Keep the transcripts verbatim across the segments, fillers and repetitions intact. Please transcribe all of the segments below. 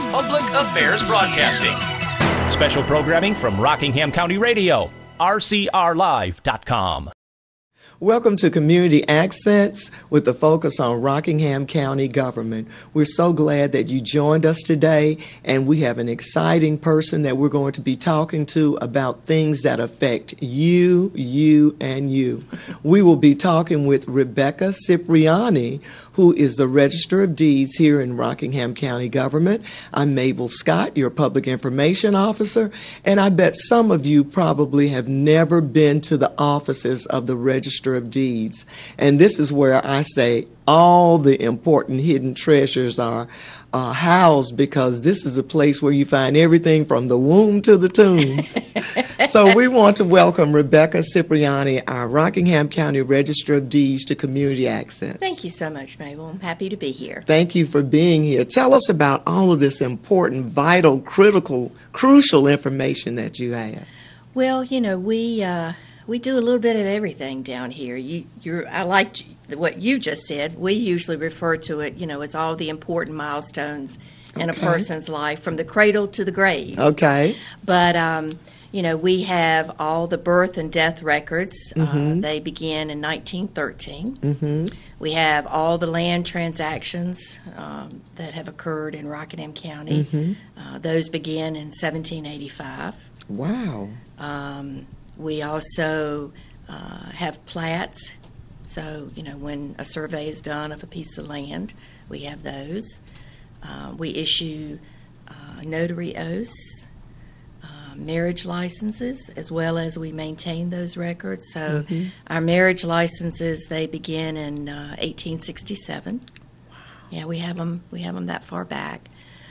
Public Affairs Broadcasting. Special programming from Rockingham County Radio, R C R live dot com. Welcome to Community Accents with the focus on Rockingham County government. We're so glad that you joined us today, and we have an exciting person that we're going to be talking to about things that affect you, you, and you. We will be talking with Rebecca Cipriani, who is the Register of Deeds here in Rockingham County government. I'm Mable Scott, your Public Information Officer, and I bet some of you probably have never been to the offices of the Register of Deeds. And this is where I say all the important hidden treasures are uh, housed, because this is a place where you find everything from the womb to the tomb. So we want to welcome Rebecca Cipriani, our Rockingham County Register of Deeds, to Community Accents. Thank you so much, Mabel. I'm happy to be here. Thank you for being here. Tell us about all of this important, vital, critical, crucial information that you have. Well, you know, we uh, we do a little bit of everything down here. You, you're, I liked what you just said. We usually refer to it, you know, as all the important milestones in okay. a person's life, from the cradle to the grave. Okay. But, um, you know, we have all the birth and death records. Mm-hmm. Uh, they begin in nineteen thirteen. Mm-hmm. We have all the land transactions um, that have occurred in Rockingham County. Mm-hmm. Uh, those begin in seventeen eighty-five. Wow. Um, we also uh, have plats. So, you know, when a survey is done of a piece of land, we have those. Uh, we issue uh, notary oaths, uh, marriage licenses, as well as we maintain those records. So mm-hmm. our marriage licenses, they begin in uh, eighteen sixty-seven. Wow. Yeah, we have them, we have them that far back.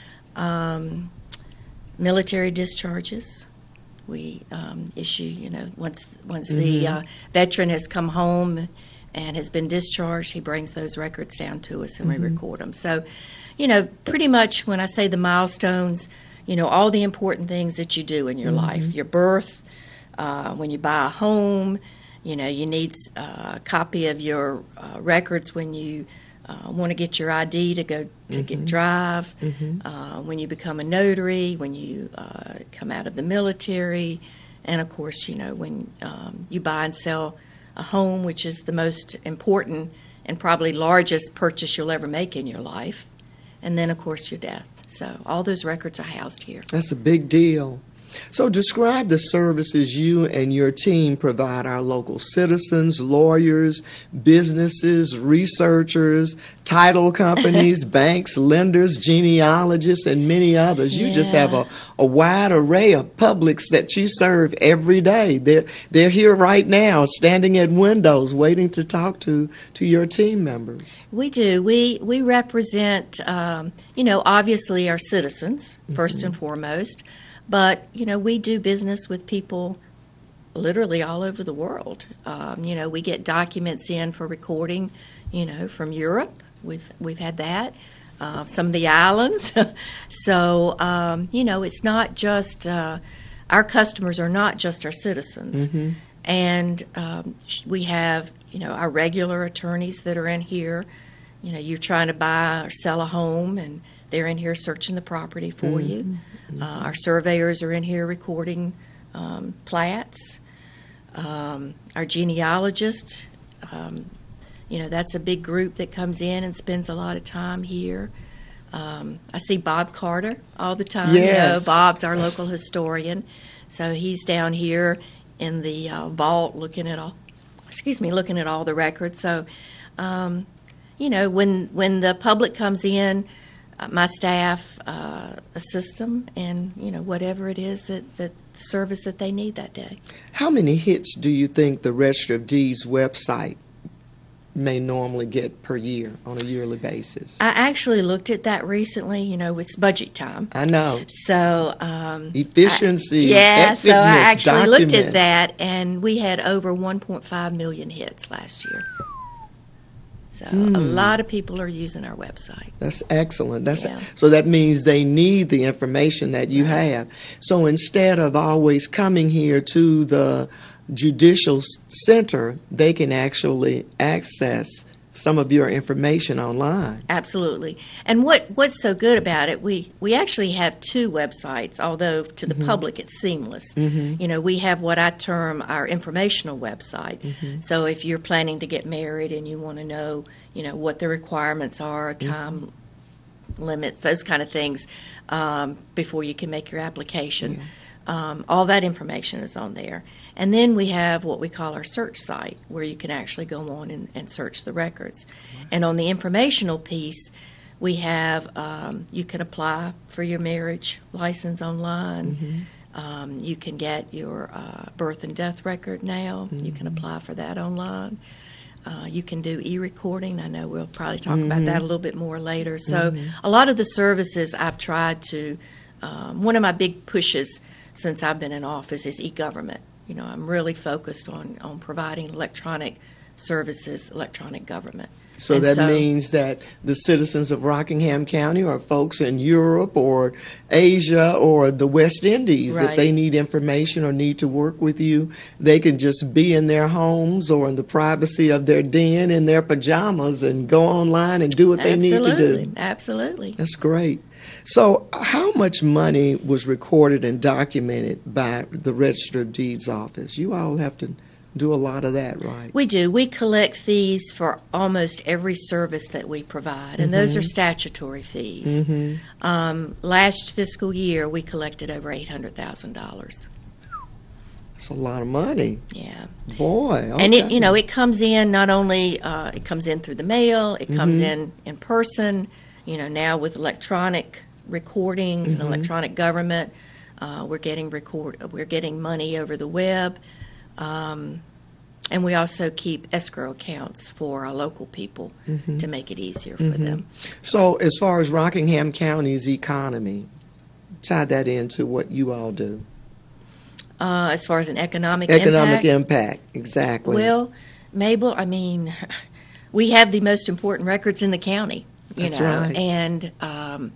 Um, military discharges. We um, issue, you know, once once mm-hmm. the uh, veteran has come home and has been discharged, he brings those records down to us and mm-hmm. we record them. So, you know, pretty much when I say the milestones, you know, all the important things that you do in your mm-hmm. life, your birth, uh, when you buy a home, you know, you need uh, a copy of your uh, records when you uh, want to get your I D to go to mm-hmm. get drive, mm-hmm. uh, when you become a notary, when you uh, come out of the military, and of course, you know, when um, you buy and sell a home, which is the most important and probably largest purchase you'll ever make in your life, and then, of course, your death. So all those records are housed here. That's a big deal. So describe the services you and your team provide our local citizens, lawyers, businesses, researchers, title companies, banks, lenders, genealogists, and many others. You yeah. just have a, a wide array of publics that you serve every day. They're, they're here right now, standing at windows, waiting to talk to, to your team members. We do. We, we represent, um, you know, obviously our citizens, first mm-hmm. and foremost. But, you know, we do business with people literally all over the world. Um, you know, we get documents in for recording, you know, from Europe. We've we've had that. Uh, some of the islands. So, um, you know, it's not just, uh, our customers are not just our citizens. Mm-hmm. And um, we have, you know, our regular attorneys that are in here. You know, you're trying to buy or sell a home, and they're in here searching the property for mm-hmm. you. Mm-hmm. Uh, our surveyors are in here recording um, plats. Um, our genealogist, um, you know, that's a big group that comes in and spends a lot of time here. Um, I see Bob Carter all the time. Yes. You know, Bob's our local historian. So he's down here in the uh, vault looking at all, excuse me, looking at all the records. So, um, you know, when when the public comes in, uh, my staff uh, assist them in, you know, whatever it is that, that the service that they need that day. How many hits do you think the Register of Deeds website may normally get per year on a yearly basis? I actually looked at that recently. You know, it's budget time. I know. So um, efficiency. I, yeah. So I actually document. looked at that, and we had over one point five million hits last year. So mm. a lot of people are using our website. That's excellent. That's yeah. So that means they need the information that you right. have. So instead of always coming here to the judicial center, they can actually access some of your information online. Absolutely. And what, what's so good about it, we, we actually have two websites, although to the mm-hmm. public it's seamless. Mm-hmm. You know, we have what I term our informational website. Mm-hmm. So if you're planning to get married and you want to know, you know, what the requirements are, time mm-hmm. limits, those kind of things, um, before you can make your application. Yeah. Um, all that information is on there. And then we have what we call our search site, where you can actually go on and, and search the records. Wow. And on the informational piece, we have, um, you can apply for your marriage license online. Mm-hmm. Um, you can get your uh, birth and death record now. Mm-hmm. You can apply for that online. Uh, you can do e-recording. I know we'll probably talk mm-hmm. about that a little bit more later. So mm-hmm. a lot of the services I've tried to, um, one of my big pushes since I've been in office is e-government. You know, I'm really focused on, on providing electronic services, electronic government. So and that so, means that the citizens of Rockingham County or folks in Europe or Asia or the West Indies, right. if they need information or need to work with you, they can just be in their homes or in the privacy of their den in their pajamas and go online and do what they absolutely, need to do. Absolutely. That's great. So how much money was recorded and documented by the Register of Deeds office? You all have to do a lot of that, right? We do. We collect fees for almost every service that we provide, and mm-hmm. those are statutory fees. Mm-hmm. Um, last fiscal year, we collected over eight hundred thousand dollars. That's a lot of money. Yeah. Boy. Okay. And, it, you know, it comes in not only, uh, it comes in through the mail, it comes mm-hmm. in in person. You know, now with electronic recordings mm-hmm. and electronic government, uh, we're getting record, we're getting money over the web, um, and we also keep escrow accounts for our local people mm-hmm. to make it easier for mm-hmm. them. So, as far as Rockingham County's economy, tie that into what you all do. Uh, as far as an economic economic impact, impact, exactly. Well, Mable, I mean, we have the most important records in the county. You That's know, right. And um,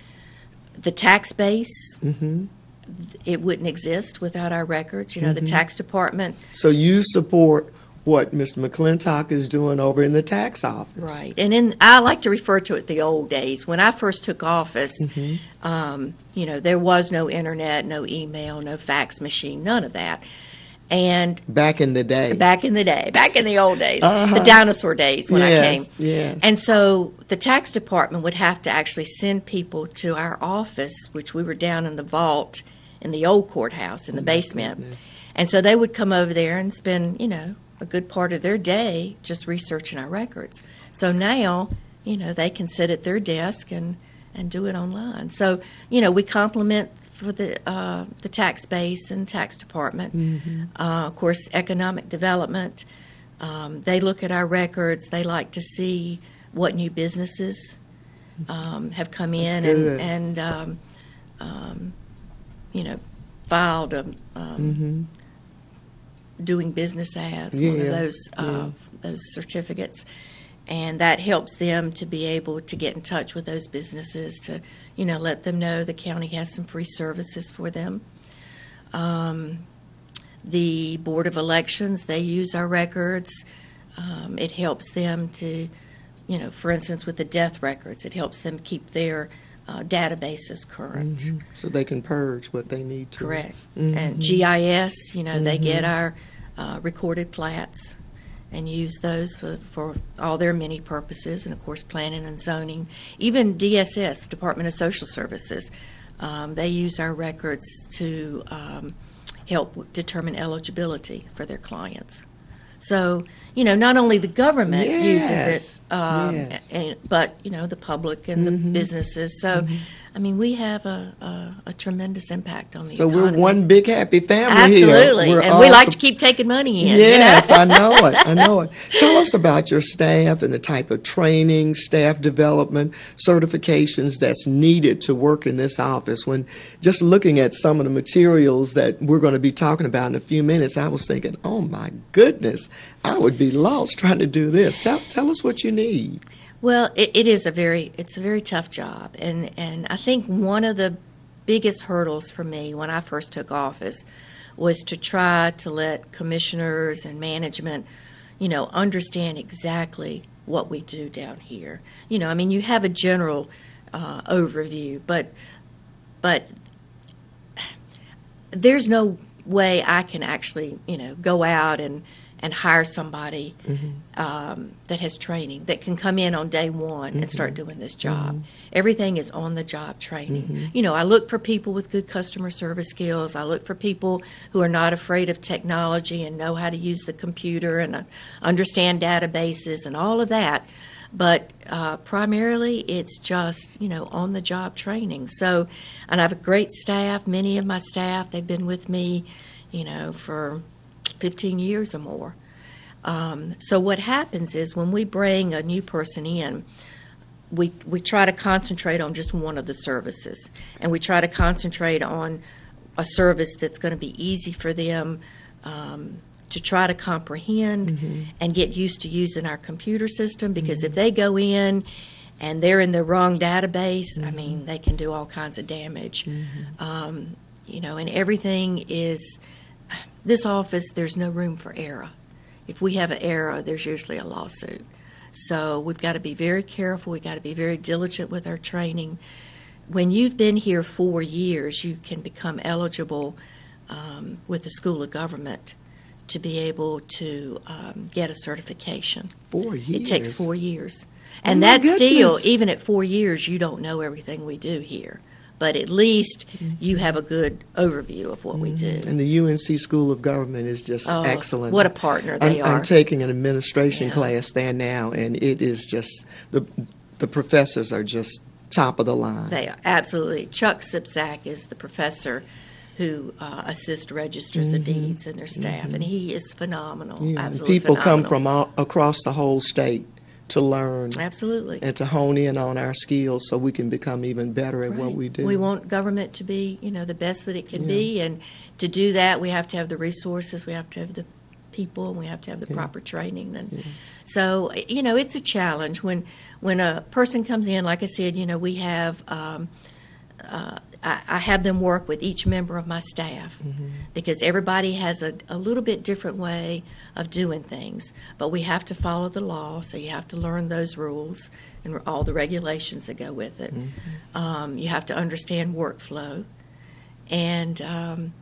the tax base, mm-hmm. it wouldn't exist without our records. You know, mm-hmm. the tax department. So you support what Mister McClintock is doing over in the tax office. Right. And in, I like to refer to it the old days. When I first took office, mm-hmm. um, you know, there was no internet, no email, no fax machine, none of that. And back in the day, back in the day, back in the old days, uh-huh. the dinosaur days when yes, I came. Yes. And so the tax department would have to actually send people to our office, which we were down in the vault in the old courthouse in the oh basement. Goodness. And so they would come over there and spend, you know, a good part of their day just researching our records. So now, you know, they can sit at their desk and, and do it online. So, you know, we complement for the uh, the tax base and tax department. Mm-hmm. Uh, of course, economic development. Um, they look at our records. They like to see what new businesses um, have come in and, and um, um, you know, filed a um, mm-hmm. doing business as yeah, one of those uh, yeah. those certificates. And that helps them to be able to get in touch with those businesses to, you know, let them know the county has some free services for them. Um, the Board of Elections, they use our records. Um, it helps them to, you know, for instance, with the death records, it helps them keep their uh, databases current. Mm-hmm. So they can purge what they need to. Correct. Mm-hmm. And G I S, you know, mm-hmm. they get our uh, recorded plats and use those for, for all their many purposes, and of course planning and zoning. Even D S S, the Department of Social Services, um, they use our records to um, help determine eligibility for their clients. So, you know, not only the government yes. uses it, um, yes. and, but, you know, the public and mm-hmm. the businesses. So, mm-hmm. I mean, we have a, a, a tremendous impact on the so economy. So we're one big happy family Absolutely. here. Absolutely. And we like to keep taking money in. Yes, you know? I know it. I know it. Tell us about your staff and the type of training, staff development, certifications that's needed to work in this office. When just looking at some of the materials that we're going to be talking about in a few minutes, I was thinking, oh my goodness, I would be lost trying to do this. Tell, tell us what you need. Well, it, it is a very it's a very tough job, and, and I think one of the biggest hurdles for me when I first took office was to try to let commissioners and management, you know, understand exactly what we do down here. You know, I mean, you have a general uh, overview, but but there's no way I can actually, you know, go out and, and hire somebody mm-hmm. um, that has training, that can come in on day one mm-hmm. and start doing this job. Mm-hmm. Everything is on-the-job training. Mm-hmm. You know, I look for people with good customer service skills. I look for people who are not afraid of technology and know how to use the computer and uh, understand databases and all of that. But uh, primarily, it's just, you know, on-the-job training. So, and I have a great staff. Many of my staff, they've been with me, you know, for fifteen years or more. Um, so what happens is when we bring a new person in, we we try to concentrate on just one of the services. And we try to concentrate on a service that's going to be easy for them um to try to comprehend mm-hmm. and get used to using our computer system, because mm-hmm. if they go in and they're in the wrong database, mm-hmm. I mean, they can do all kinds of damage. Mm-hmm. Um, you know, and everything is, this office, there's no room for error. If we have an error, there's usually a lawsuit. So we've got to be very careful. We've got to be very diligent with our training. When you've been here four years, you can become eligible um, with the School of Government to be able to um, get a certification. Four years? It takes four years. Oh, and my that's still, goodness. even at four years, you don't know everything we do here. But at least mm-hmm. you have a good overview of what mm-hmm. we do. And the U N C School of Government is just oh, excellent. What a partner they I'm, are. I'm taking an administration yeah. class there now, and it is just, the the professors are just top of the line. They are, absolutely. Chuck Sipsack is the professor who uh, assist registers mm-hmm. of deeds and their staff, mm-hmm. and he is phenomenal. Yeah, absolutely people phenomenal. come from all, across the whole state to learn. Absolutely. And to hone in on our skills so we can become even better at right. what we do. We want government to be, you know, the best that it can yeah. be, and to do that, we have to have the resources, we have to have the people, and we have to have the yeah. proper training. And yeah. so, you know, it's a challenge when when a person comes in. Like I said, you know, we have. Um, uh, I, I have them work with each member of my staff mm-hmm. because everybody has a, a little bit different way of doing things. But we have to follow the law, so you have to learn those rules and all the regulations that go with it. Mm-hmm. Um, you have to understand workflow. And um,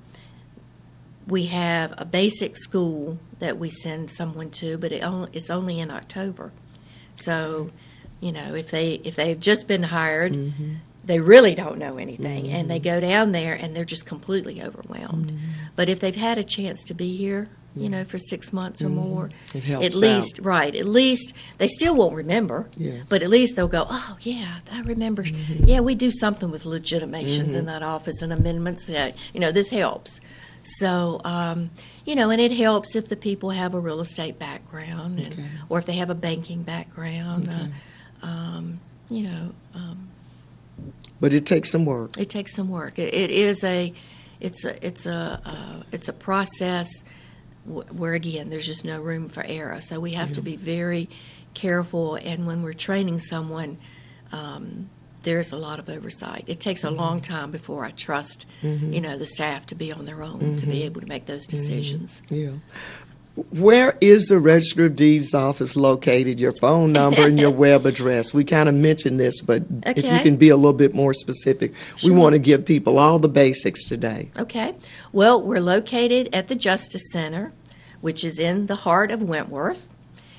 we have a basic school that we send someone to, but it only, it's only in October. So, you know, if, they, if they've just been hired, mm-hmm. they really don't know anything, mm-hmm. and they go down there and they're just completely overwhelmed. Mm-hmm. But if they've had a chance to be here, you mm-hmm. know, for six months or mm-hmm. more, it helps at least, out. right, at least they still won't remember, yes. but at least they'll go, oh, yeah, I remember. Mm-hmm. Yeah, we do something with legitimations mm-hmm. in that office and amendments. That, you know, this helps. So, um, you know, and it helps if the people have a real estate background and, okay. or if they have a banking background, okay. uh, um, you know, um, but it takes some work. It takes some work. It, it is a, it's a, it's a, uh, it's a process w- where again, there's just no room for error. So we have yeah. to be very careful. And when we're training someone, um, there's a lot of oversight. It takes a mm-hmm. long time before I trust, mm-hmm. you know, the staff to be on their own mm-hmm. to be able to make those decisions. Mm-hmm. Yeah. Where is the Register of Deeds office located, your phone number and your web address? We kind of mentioned this, but okay. if you can be a little bit more specific. Sure. We want to give people all the basics today. Okay. Well, we're located at the Justice Center, which is in the heart of Wentworth.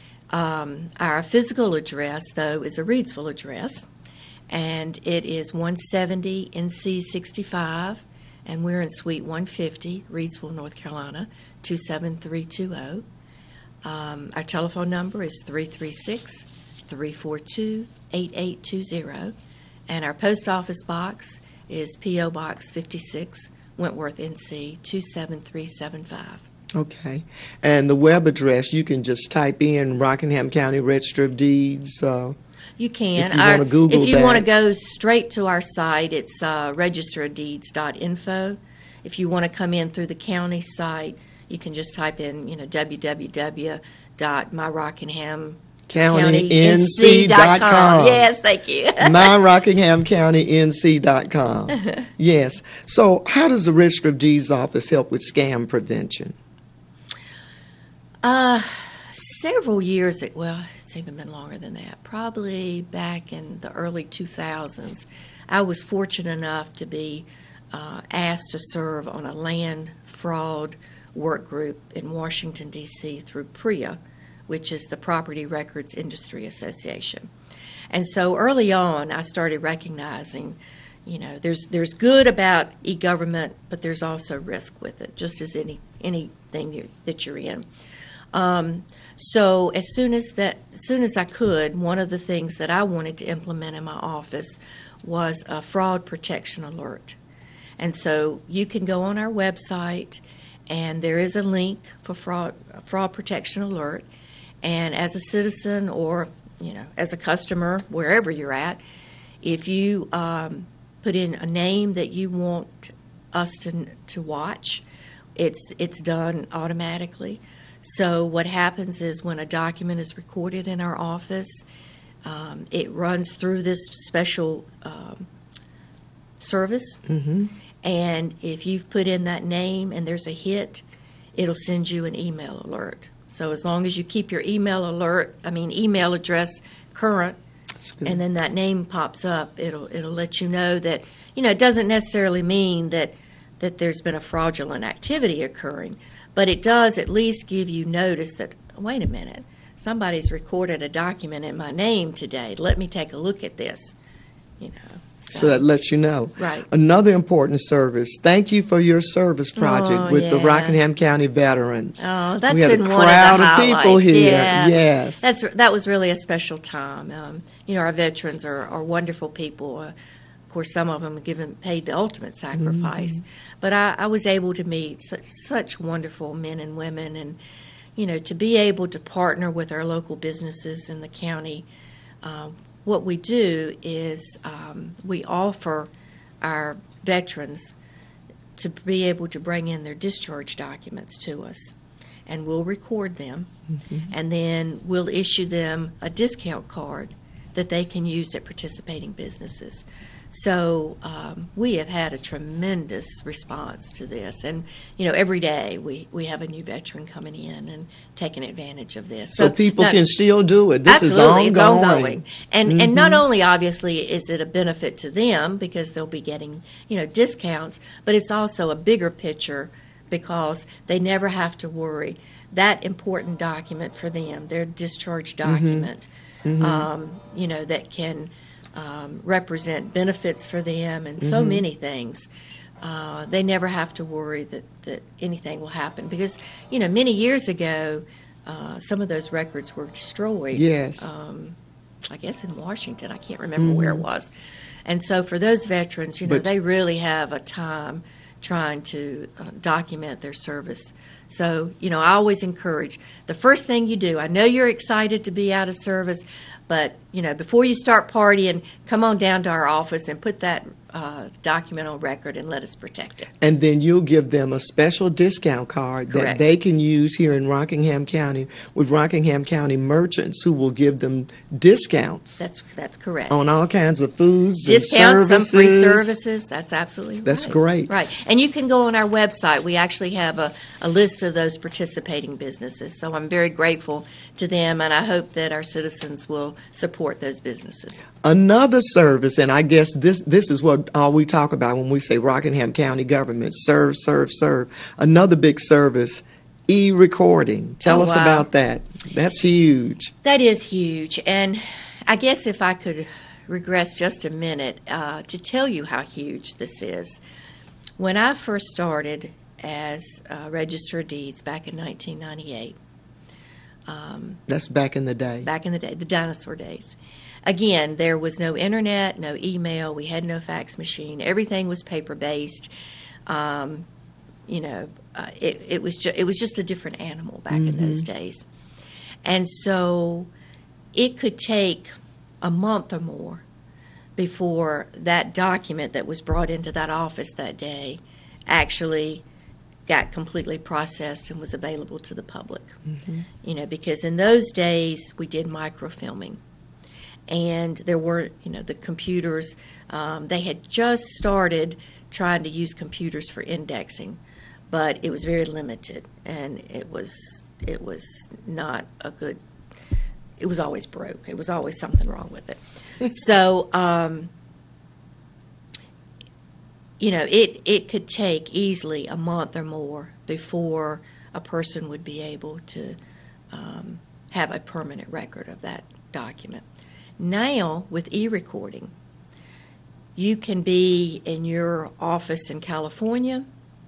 Um, our physical address, though, is a Reidsville address, and it is one seventy N C sixty-five, and we're in Suite one fifty, Reidsville, North Carolina, two seven three two zero. Um, our telephone number is three three six, three four two, eight eight two zero. And our post office box is P O Box fifty-six, Wentworth, N C two seven three seven five. Okay. And the web address, you can just type in Rockingham County Register of Deeds. Uh, you can. If you want to Google If you that. want to go straight to our site, it's uh, register of deeds dot info. If you want to come in through the county site, you can just type in, you know, w w w dot my rockingham county n c dot com. Yes, thank you. my rockingham county n c dot com. Yes. So how does the Register of Deeds office help with scam prevention? Uh, several years, well, it's even been longer than that, probably back in the early two thousands, I was fortunate enough to be uh, asked to serve on a land fraud work group in Washington, D C through P R I A, which is the Property Records Industry Association. And so early on, I started recognizing, you know, there's there's good about e-government, but there's also risk with it, just as any anything you, that you're in. Um, so as soon as that, as soon as I could, one of the things that I wanted to implement in my office was a fraud protection alert. And so you can go on our website, and there is a link for fraud fraud protection alert. And as a citizen, or you know, as a customer, wherever you're at, if you um, put in a name that you want us to to watch, it's it's done automatically. So what happens is when a document is recorded in our office, um, it runs through this special um, service. Mm-hmm. And if you've put in that name and there's a hit, it'll send you an email alert. So as long as you keep your email alert, I mean email address current, and then that name pops up, it'll it'll let you know that, you know, it doesn't necessarily mean that that there's been a fraudulent activity occurring, but it does at least give you notice that, wait a minute, somebody's recorded a document in my name today. Let me take a look at this, you know. So that lets you know. Right. Another important service. Thank you for your service project Oh, with yeah. the Rockingham County veterans. Oh, that's we had been a one crowd of the of highlights. people here. Yeah. Yes. That's that was really a special time. Um, you know, our veterans are, are wonderful people. Uh, of course, some of them have given paid the ultimate sacrifice. Mm-hmm. But I, I was able to meet such such wonderful men and women, and you know, to be able to partner with our local businesses in the county. Uh, what we do is um, we offer our veterans to be able to bring in their discharge documents to us, and we'll record them, mm-hmm. and then we'll issue them a discount card that they can use at participating businesses. So um, we have had a tremendous response to this, and you know, every day we, we have a new veteran coming in and taking advantage of this. So, so people now, can still do it. This absolutely, is ongoing. it's ongoing, and mm-hmm. and not only obviously is it a benefit to them because they'll be getting, you know, discounts, but it's also a bigger picture because they never have to worry. That important document for them, their discharge document, mm-hmm. um, you know, that can Um, represent benefits for them and so mm-hmm. many things. Uh, they never have to worry that, that anything will happen because, you know, many years ago, uh, some of those records were destroyed. Yes. Um, I guess in Washington. I can't remember mm-hmm. where it was. And so for those veterans, you know, But, they really have a time trying to uh, document their service. So, you know, I always encourage the first thing you do, I know you're excited to be out of service, but, you know, before you start partying, come on down to our office and put that uh, document on record and let us protect it. And then you'll give them a special discount card Correct. that they can use here in Rockingham County with Rockingham County merchants who will give them discounts. That's that's correct. On all kinds of foods Discounts, and some free services. services. That's absolutely That's right. great. Right. And you can go on our website. We actually have a, a list of those participating businesses. So I'm very grateful to them, and I hope that our citizens will support those businesses. Another service, and I guess this this is what all we talk about when we say Rockingham County government, serve, serve, serve. Another big service, e-recording. Tell Oh, us wow. about that. That's huge. That is huge. And I guess if I could regress just a minute uh, to tell you how huge this is. When I first started as uh, Register of Deeds back in nineteen ninety-eight, um, That's back in the day. back in the day, the dinosaur days. Again, there was no internet, no email, we had no fax machine. Everything was paper-based. Um, you know, uh, it, it was ju- it was just a different animal back Mm-hmm. in those days. And so it could take a month or more before that document that was brought into that office that day actually got completely processed and was available to the public. Mm-hmm. You know, because in those days we did microfilming. And there were, you know, the computers, um, they had just started trying to use computers for indexing, but it was very limited, and it was it was not a good, it was always broke. It was always something wrong with it. So, um, you know, it, it could take easily a month or more before a person would be able to um, have a permanent record of that document. Now, with e-recording, you can be in your office in California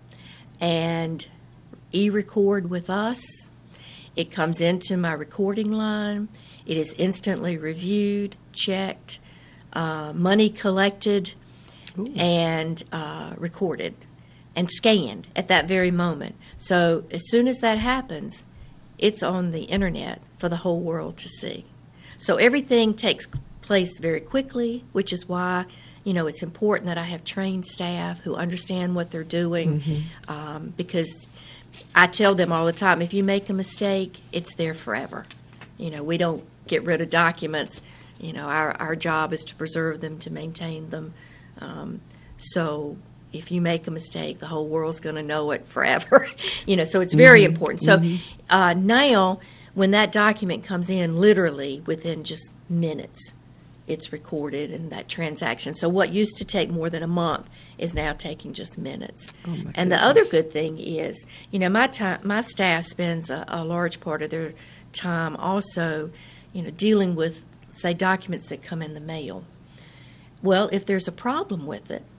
and e-record with us. It comes into my recording line. It is instantly reviewed, checked, uh, money collected, Ooh. and uh, recorded and scanned at that very moment. So as soon as that happens, it's on the internet for the whole world to see. So everything takes place very quickly, which is why, you know, it's important that I have trained staff who understand what they're doing, mm-hmm. um, because I tell them all the time, if you make a mistake, it's there forever. You know, we don't get rid of documents. You know, our, our job is to preserve them, to maintain them. Um, so if you make a mistake, the whole world's going to know it forever. You know, so it's very mm-hmm. important. So mm-hmm. uh, now, when that document comes in, literally within just minutes, it's recorded in that transaction. So what used to take more than a month is now taking just minutes. Oh my and goodness. The other good thing is, you know, my time, my staff spends a, a large part of their time also, you know, dealing with, say, documents that come in the mail. Well, if there's a problem with it,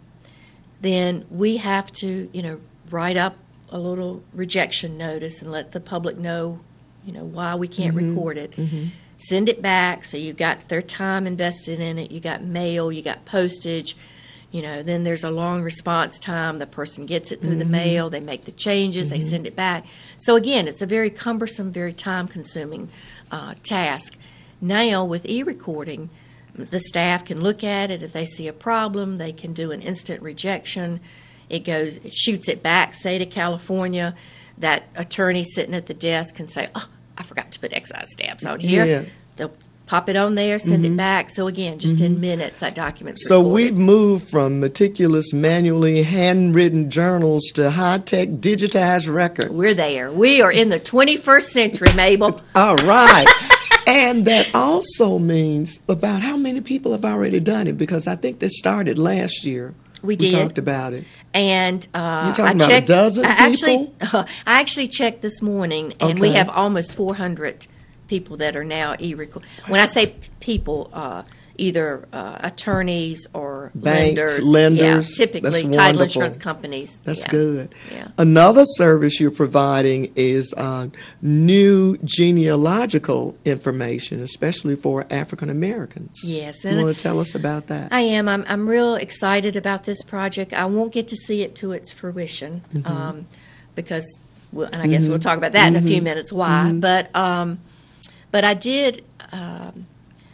then we have to, you know, write up a little rejection notice and let the public know, you know, why we can't mm-hmm. record it. Mm-hmm. Send it back, so you've got their time invested in it. You got mail, you got postage. You know, then there's a long response time. The person gets it through mm-hmm. the mail. They make the changes. Mm-hmm. They send it back. So again, it's a very cumbersome, very time-consuming uh, task. Now with e-recording, the staff can look at it. If they see a problem, they can do an instant rejection. It goes, it shoots it back, say to California. That attorney sitting at the desk can say, "Oh, I forgot to put excise stamps on here." Yeah. They'll pop it on there, send mm-hmm. it back. So again, just mm-hmm. in minutes, that document's So recorded. we've moved from meticulous, manually handwritten journals to high-tech digitized records. We're there. We are in the twenty-first century, Mable. All right. And that also means about how many people have already done it, because I think this started last year. We did. We talked about it. And uh, You're talking I about checked, a dozen I people? Actually, uh, I actually checked this morning, and Okay. we have almost four hundred people that are now e-record. When I say people, uh, either uh, attorneys or Banks, lenders. lenders. Yeah, typically That's title wonderful. insurance companies. That's yeah. good. Yeah. Another service you're providing is uh, new genealogical information, especially for African Americans. Yes. You And want to tell us about that? I am. I'm, I'm real excited about this project. I won't get to see it to its fruition Mm-hmm. um, because, well, and I guess Mm-hmm. we'll talk about that Mm-hmm. in a few minutes why. Mm-hmm. But um, but I did. Um,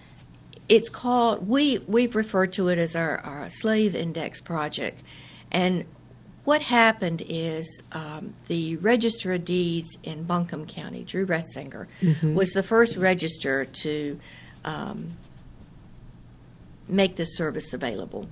it's called. We we've referred to it as our, our Slave Index project, and what happened is um, the Register of Deeds in Buncombe County, Drew Retzinger, Mm-hmm. was the first register to um, make this service available.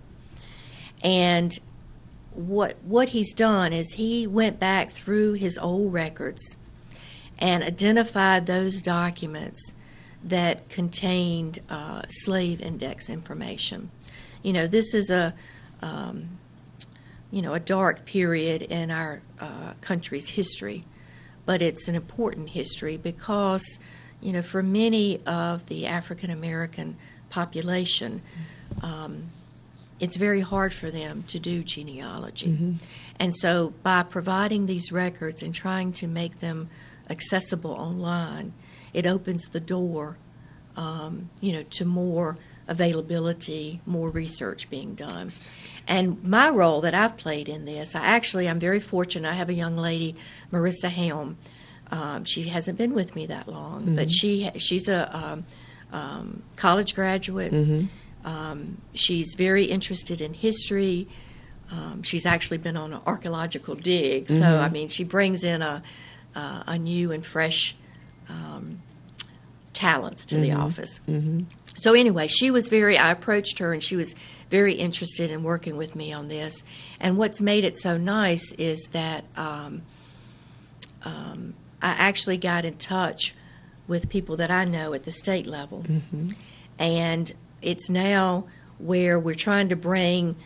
And what what he's done is he went back through his old records and identified those documents that contained uh, slave index information. You know, this is a um, you know a dark period in our uh, country's history, but it's an important history because you know for many of the African American population, um, it's very hard for them to do genealogy. Mm-hmm. And so by providing these records and trying to make them accessible online, it opens the door, um, you know, to more availability, more research being done. And my role that I've played in this, I actually, I'm very fortunate. I have a young lady, Marissa Helm. Um, she hasn't been with me that long, mm-hmm. but she she's a um, um, college graduate. Mm-hmm. Um, she's very interested in history. Um, she's actually been on an archaeological dig. Mm-hmm. So, I mean, she brings in a, uh, a new and fresh um, talents to mm-hmm. the office. Mm-hmm. So anyway, she was very, I approached her and she was very interested in working with me on this. And what's made it so nice is that um, um, I actually got in touch with people that I know at the state level. Mm-hmm. And it's now where we're trying to bring,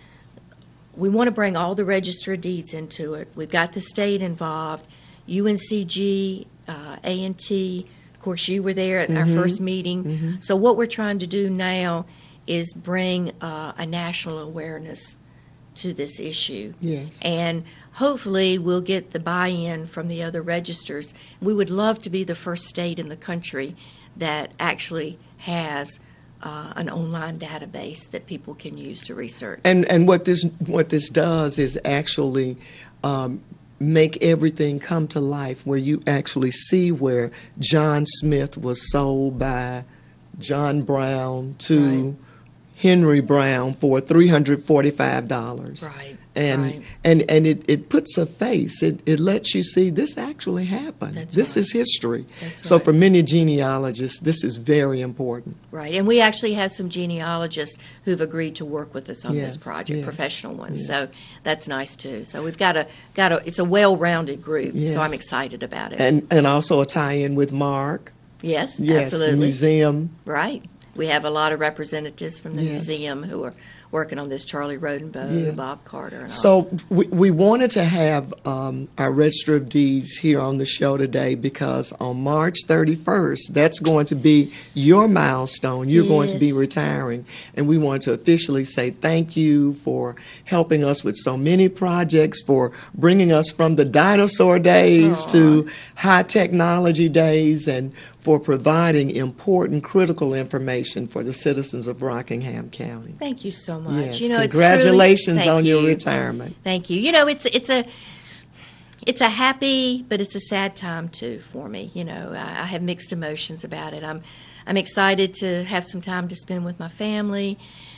we want to bring all the Register of Deeds into it. We've got the state involved, U N C G, uh, A and T. Of course, you were there at mm-hmm. our first meeting. Mm-hmm. So what we're trying to do now is bring uh, a national awareness to this issue. Yes. And hopefully we'll get the buy-in from the other registers. We would love to be the first state in the country that actually has Uh, an online database that people can use to research. And and what this what this does is actually um, make everything come to life, where you actually see where John Smith was sold by John Brown to right. Henry Brown for three hundred forty-five dollars. Right. And right. and and it, it puts a face. It it lets you see this actually happened. That's this right. is history. That's so right. for many genealogists, this is very important. Right. And we actually have some genealogists who've agreed to work with us on Yes, this project, yes, professional ones. yes. So that's nice too. So we've got a got a it's a well-rounded group. Yes. So I'm excited about it. And and also a tie-in with Mark. yes, Yes, absolutely. the museum. Right. We have a lot of representatives from the Yes. museum who are working on this, Charlie Rodenbow, Yeah. Bob Carter, and all. So we, we wanted to have um, our Register of Deeds here on the show today because on March thirty-first, that's going to be your milestone. You're going to be Yes. retiring. And we want to officially say thank you for helping us with so many projects, for bringing us from the dinosaur days Aw. to high technology days, and for providing important, critical information for the citizens of Rockingham County. Thank you so much. Yes, You know, it's congratulations truly, on your you. retirement. Thank you. You know, it's it's a it's a happy, but it's a sad time too for me. You know, I, I have mixed emotions about it. I'm I'm excited to have some time to spend with my family.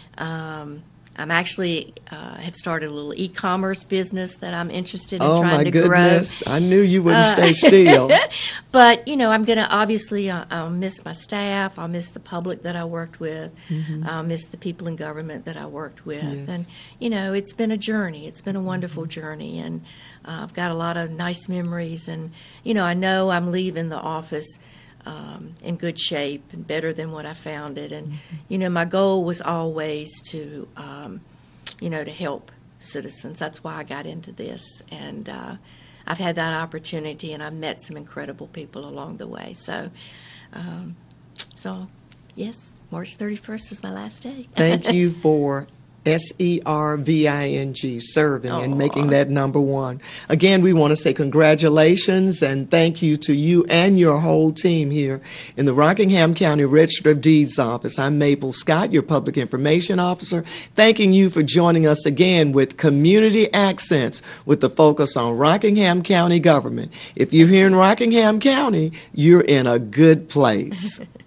Um, I'm actually uh, have started a little e-commerce business that I'm interested in Oh, trying my to goodness. grow. I knew you wouldn't Uh, stay still. But, you know, I'm going to obviously, uh, I'll miss my staff. I'll miss the public that I worked with. Mm-hmm. I'll miss the people in government that I worked with. Yes. And, you know, it's been a journey. It's been a wonderful journey. And uh, I've got a lot of nice memories. And, you know, I know I'm leaving the office um, in good shape and better than what I found it. And, Mm-hmm. you know, my goal was always to, um, you know, to help citizens. That's why I got into this. And uh, I've had that opportunity, and I've met some incredible people along the way. So, um, so yes, March thirty-first is my last day. Thank you for S E R V I N G, serving and Aw. making that number one. Again, we want to say congratulations and thank you to you and your whole team here in the Rockingham County Register of Deeds office. I'm Mable Scott, your Public Information Officer, thanking you for joining us again with Community Accents with the focus on Rockingham County government. If you're here in Rockingham County, you're in a good place.